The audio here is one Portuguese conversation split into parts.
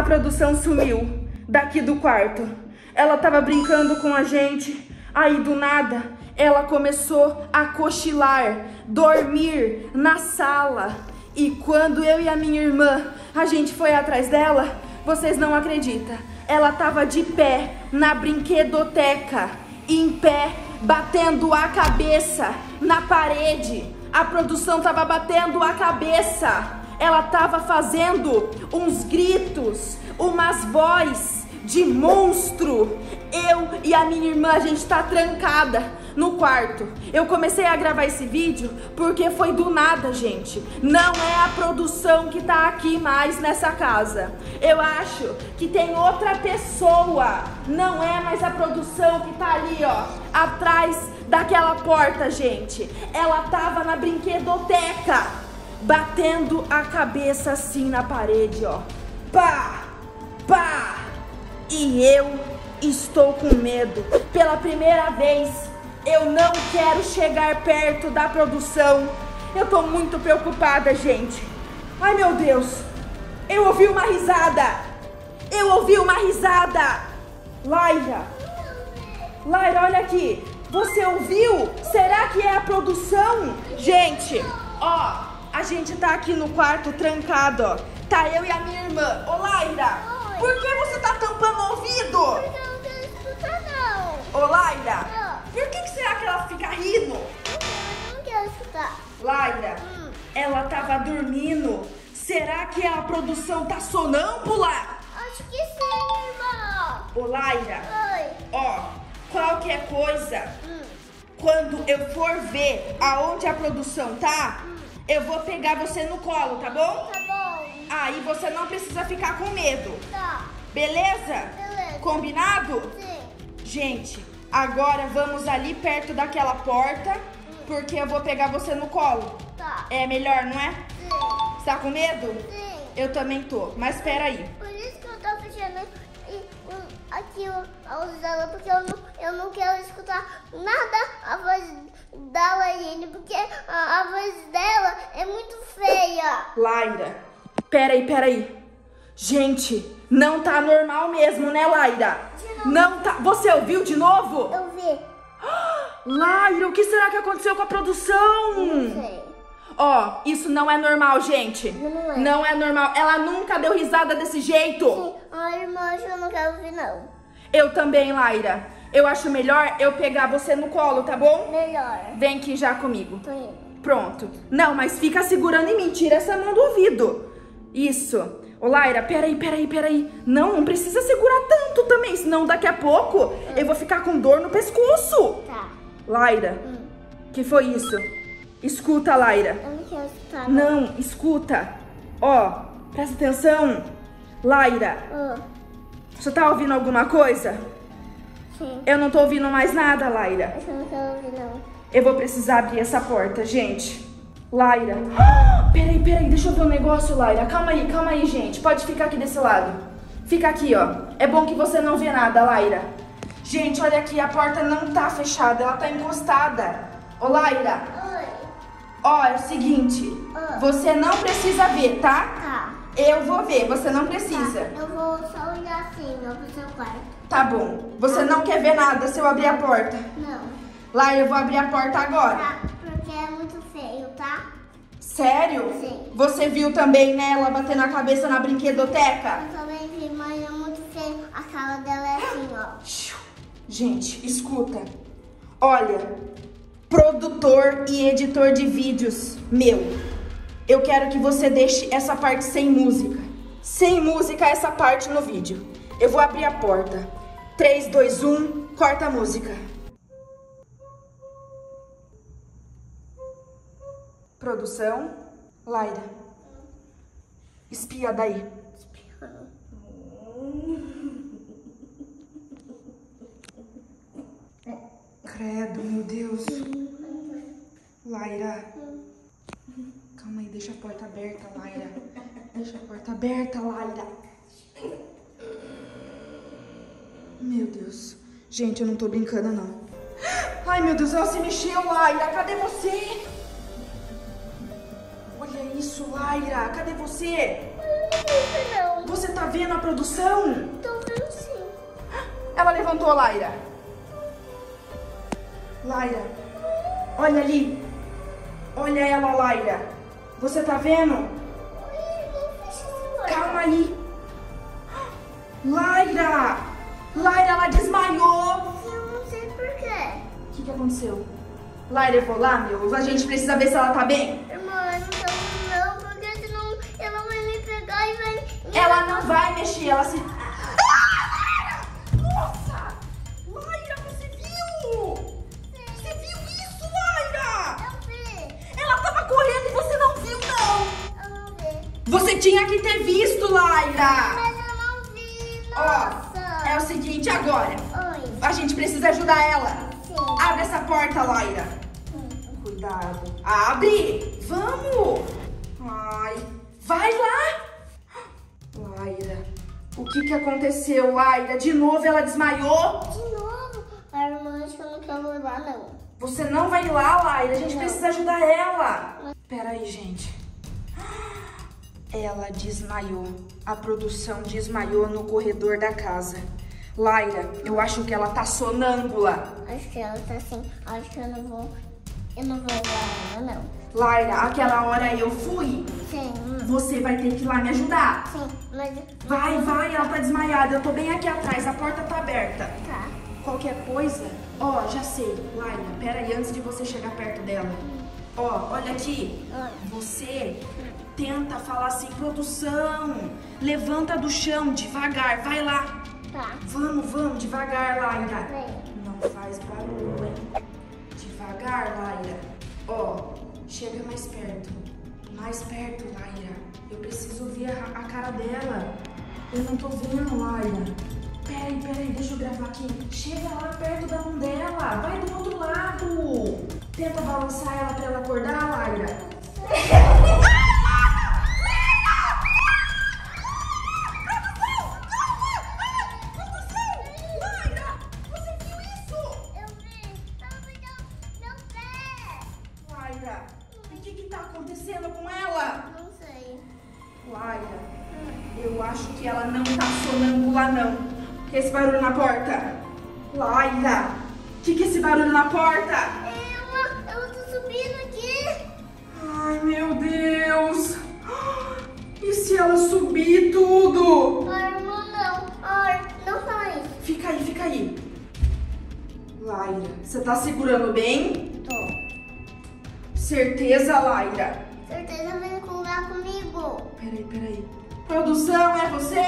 produção sumiu daqui do quarto. Ela tava brincando com a gente. Aí do nada, ela começou a cochilar, dormir na sala. E quando eu e a minha irmã, a gente foi atrás dela, vocês não acreditam. Ela tava de pé na brinquedoteca, em pé, batendo a cabeça na parede. A produção tava batendo a cabeça. Ela tava fazendo uns gritos, umas vozes de monstro. Eu e a minha irmã, a gente tá trancada no quarto. Eu comecei a gravar esse vídeo porque foi do nada, gente. Não é a produção que tá aqui mais nessa casa. Eu acho que tem outra pessoa. Não é mais a produção que tá ali, ó, atrás daquela porta, gente. Ela tava na brinquedoteca, batendo a cabeça assim na parede, ó. Pá! Pá! E eu estou com medo. Pela primeira vez, eu não quero chegar perto da produção. Eu tô muito preocupada, gente. Ai, meu Deus. Eu ouvi uma risada. Eu ouvi uma risada. Laira. Laira, olha aqui. Você ouviu? Será que é a produção? Gente, ó, a gente tá aqui no quarto trancado, ó. Tá eu e a minha irmã. Ô, Laira. Por que você tá tampando o ouvido? Porque eu não quero escutar, não. Ô, Laira, por que será que ela fica rindo? Eu não quero escutar. Laira, ela tava dormindo. Será que a produção tá sonâmbula? Acho que sim, irmão. Ô, Laira, Oi. ó, qualquer coisa, quando eu for ver aonde a produção tá, eu vou pegar você no colo, tá bom? Tá bom. Aí você não precisa ficar com medo. Tá. Beleza? Beleza. Combinado? Sim. Gente, agora vamos ali perto daquela porta, porque eu vou pegar você no colo. Tá. É melhor, não é? Sim. Você tá com medo? Sim. Eu também tô, mas espera aí. Por isso que eu tô fechando aqui a luz dela, porque eu não quero escutar nada a voz dela, gente, porque a voz dela é muito feia. Laira, peraí. Gente, não tá normal mesmo, né, Laira? Não tá. Você ouviu de novo? Eu vi. Laira, o que será que aconteceu com a produção? Não sei. Ó, isso não é normal, gente. Não é. Não é normal. Ela nunca deu risada desse jeito. Sim. Ai, irmã, eu não quero ouvir, não. Eu também, Laira. Eu acho melhor eu pegar você no colo, tá bom? Melhor. Vem aqui já comigo. Tô indo. Pronto. Não, mas fica segurando em mim. Tira essa mão do ouvido. Isso. Ô, Laira, peraí. Não precisa segurar tanto também, senão daqui a pouco eu vou ficar com dor no pescoço. Tá. Laira, que foi isso? Escuta, Laira. Eu não quero escutar. Não, escuta. Ó, presta atenção. Laira, você tá ouvindo alguma coisa? Sim. Eu não tô ouvindo mais nada, Laira. Eu não quero ouvir, não. Eu vou precisar abrir essa porta, gente. Laira. Peraí, deixa eu ver um negócio, Laira. Calma aí, gente. Pode ficar aqui desse lado. Fica aqui, ó. É bom que você não vê nada, Laira. Gente, olha aqui, a porta não tá fechada, ela tá encostada. Ô, Laira. Oi. Ó, é o seguinte. Você não precisa ver, tá? Tá. Eu vou ver, você não precisa. Tá. Eu vou só olhar assim, ó, pro seu quarto. Tá bom. Você não quer ver nada se eu abrir a porta? Não. Laira, eu vou abrir a porta agora. Tá, porque é muito feio, tá? Sério? Sim. Você viu também, né, ela batendo a cabeça na brinquedoteca? Eu também vi, mas é muito feio. A cara dela é assim, ó. Gente, escuta. Olha, produtor e editor de vídeos meu, eu quero que você deixe essa parte sem música. Sem música essa parte no vídeo. Eu vou abrir a porta. 3, 2, 1, corta a música. Produção, Laira. Espia daí. Credo, meu Deus. Laira. Calma aí, deixa a porta aberta, Laira. Deixa a porta aberta, Laira. Meu Deus. Gente, eu não tô brincando, não. Ai, meu Deus, ela se mexeu, Laira. Cadê você? Olha isso, Laira. Cadê você? vi não. Você tá vendo a produção? Tô vendo sim. Ela levantou, Laira. Laira, olha ali. Olha ela, Laira. Você tá vendo? Calma aí. Laira! Laira, ela desmaiou. Eu não sei por quê. O que aconteceu? Laira, eu vou lá, meu. A gente precisa ver se ela tá bem. Irmã, eu não tô não, porque senão ela vai me pegar e vai... Ela não vai mexer, ela se... Laira! Nossa! Laira, você viu? Você viu isso, Laira? Eu vi. Ela tava correndo e você não viu, não. Eu não vi. Você tinha que ter visto, Laira. Mas eu não vi, Ó, nossa. é o seguinte agora. Oi. A gente precisa ajudar ela. Sim. Abre essa porta, Laira. Cuidado. Abre! Vamos! Ai, vai lá! Laira, o que aconteceu, Laira? De novo ela desmaiou? De novo? A irmã, acho que eu não quero levar, não. Você não vai lá, Laira. A gente precisa ajudar ela. Pera aí, gente. Ela desmaiou. A produção desmaiou no corredor da casa. Laira, eu acho que ela tá sonâmbula. Acho que ela tá assim. Acho que eu não vou levar ela, não. Laira, aquela hora eu fui. Sim. Você vai ter que ir lá me ajudar. Sim, mas... Vai, ela tá desmaiada. Eu tô bem aqui atrás, a porta tá aberta. Tá. Qualquer coisa, ó, já sei. Laira, pera aí, antes de você chegar perto dela. Ó, olha aqui. Você tenta falar assim, produção. Levanta do chão, devagar, vai lá. Tá. Vamos, devagar, Laira. Vem. Não faz barulho, hein? Devagar, Laira. Ó, chega mais perto. Mais perto, Laira. Eu preciso ver a cara dela. Eu não tô vendo, Laira. Peraí, deixa eu gravar aqui. Chega lá perto da mão dela. Vai do outro lado. Tenta balançar ela pra ela acordar, Laira. O que tá acontecendo com ela? Não sei. Laira, eu acho que ela não tá sonâmbula, não. Que esse barulho na porta? Laira, que é esse barulho na porta? Ela tá subindo aqui. Ai, meu Deus. E se ela subir tudo? Ai, irmã, não. Ai, não fala isso. Fica aí. Laira, você tá segurando bem? Tô. Certeza, Laira? Certeza vem colar comigo. Peraí. Produção, é você?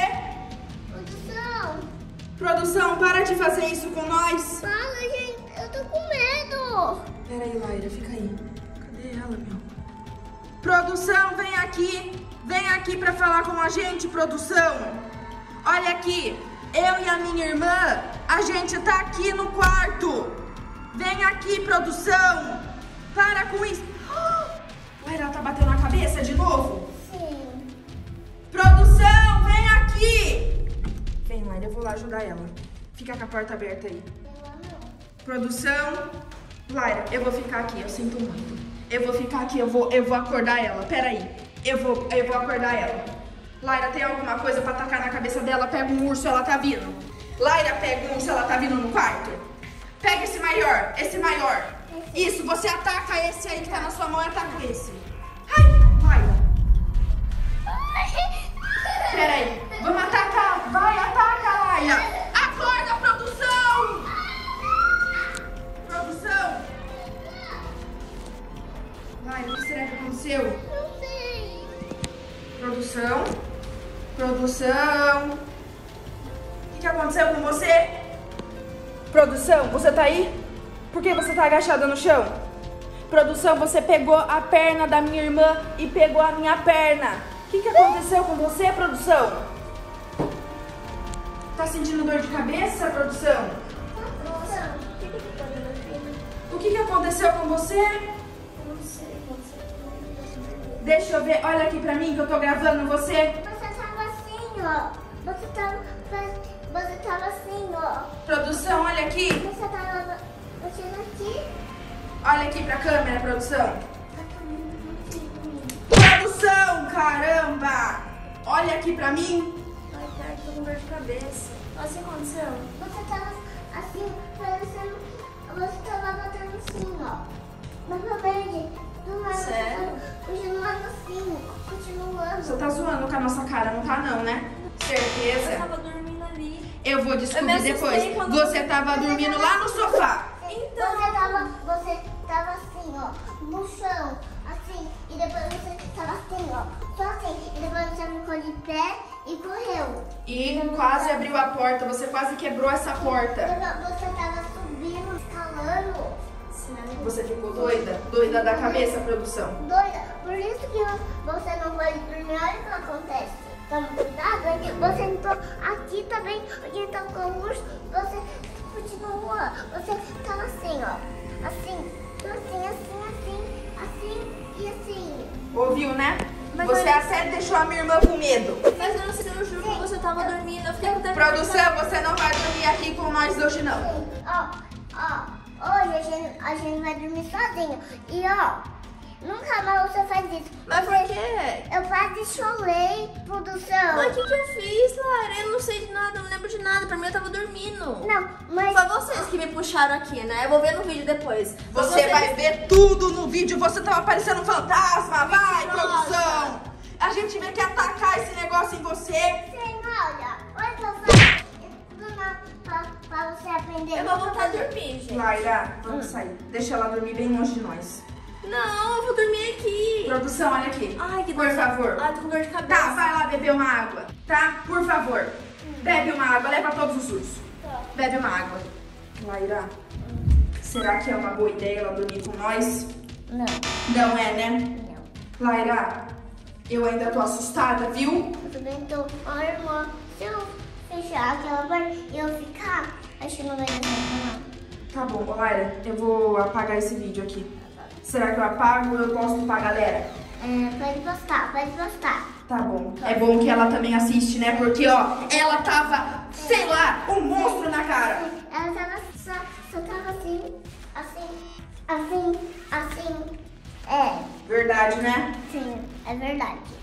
Produção, para de fazer isso com nós. Fala, gente. Eu tô com medo. Peraí, Laira, fica aí. Cadê ela, meu? Produção, vem aqui. Vem aqui pra falar com a gente, produção. Olha aqui. Eu e a minha irmã, a gente tá aqui no quarto. Vem aqui, produção. Para com isso. Laira, ela tá batendo na cabeça de novo? Sim. Produção, vem aqui. Vem, Laira, eu vou lá ajudar ela. Fica com a porta aberta aí. Produção. Laira, eu vou ficar aqui, eu sinto muito. Eu vou ficar aqui, eu vou acordar ela. Pera aí. Eu vou acordar ela. Laira, tem alguma coisa pra tacar na cabeça dela? Pega um urso, ela tá vindo. Laira, pega um urso, ela tá vindo no quarto. Pega esse maior. Isso, você ataca esse aí que tá na sua mão e ataca esse. Ai, Laira. Pera aí, vamos atacar. Vai, ataca, Laira. Acorda, produção. Laira, o que será que aconteceu? Não sei. Produção. O que aconteceu com você? Produção, você tá aí? Por que você tá agachada no chão? Produção, você pegou a perna da minha irmã e pegou a minha perna. O que aconteceu com você, produção? Tá sentindo dor de cabeça, produção? O que aconteceu com você? Não sei. Deixa eu ver, olha aqui pra mim que eu tô gravando você. Você tava assim, ó. Você tava assim, ó. Produção, olha aqui. Você tava mexendo aqui. Olha aqui pra câmera, produção. Tá caminhando aqui comigo. Produção, caramba! Olha aqui pra mim. Ai, cara, tô com dor de cabeça. Olha o que aconteceu. Você tava assim, parecendo... Você tava batendo assim, ó. Na verde. Do nada. Sério? Continuando assim. Continuando. Você tá zoando com a nossa cara, não tá não, né? Certeza? Eu tava dormindo ali. Eu vou descobrir depois. Você tava dormindo lá no sofá. Então. Você tava assim, ó. No chão. Assim. E depois você tava assim, ó. Só assim. E depois você ficou de pé e correu. E quase abriu a porta. Você quase quebrou essa porta. Você tava subindo, escalando. Sério? Você ficou doida? Doida da cabeça, produção. Doida. Por isso que você não pode dormir. Olha o que acontece. Toma cuidado, hein? Você entrou aqui também. Aqui tá com o urso. Você continua. Você tava assim, ó. Assim. Assim e assim. Ouviu, né? Mas Você olha- até deixou a minha irmã com medo. Mas eu não sei, eu juro que você tava dormindo. Eu fiquei com tempo. Produção, você não vai dormir aqui com nós hoje, não. Hoje a gente vai dormir sozinho. E nunca mais você faz isso. Mas por quê? Eu quase chorei, produção. Mas o que eu fiz, Lara? Eu não sei de nada, eu não lembro de nada. Pra mim eu tava dormindo. Não, mas... Foi vocês que me puxaram aqui, né? Eu vou ver no vídeo depois. Foi Você vocês. vai ver tudo no vídeo. Você tava parecendo um fantasma. Vai, Mentirosa. produção. A gente vem que atacar esse negócio em você. Senhora, olha que eu faço tudo pra você aprender. Eu vou voltar a dormir, gente. Laira, vamos sair. Deixa ela dormir bem longe de nós. Não, eu vou dormir aqui. Produção, olha aqui. Ai, que Por dor. favor. Ai, tô com dor de cabeça. Tá, vai lá beber uma água, tá? Por favor. Bebe uma água, leva todos os ursos. Tá. Bebe uma água. Laira, será que é uma boa ideia ela dormir com nós? Não, Não é, né? não. Laira, eu ainda tô assustada, viu? Eu também tô... Ó, irmã, se eu fechar aquela porta e eu ficar, acho que não vai dar certo, não. Tá bom, ô Laira, eu vou apagar esse vídeo aqui. Será que eu apago ou eu posto pra galera? Pode postar, pode postar. Tá bom. É bom que ela também assiste, né? Porque, ó, ela tava, sei lá, um monstro na cara. Ela tava só tava assim. Verdade, né? Sim, é verdade.